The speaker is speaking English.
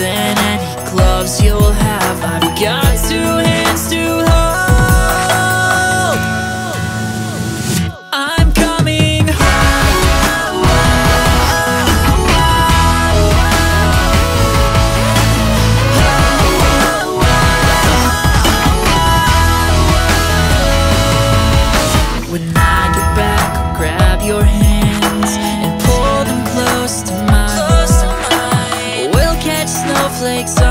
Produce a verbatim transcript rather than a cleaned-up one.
than any gloves you'll have. I've got two hands to hold. I'm coming home. When I get back, I'll grab your hands and pull them close to mine. We'll catch snowflakes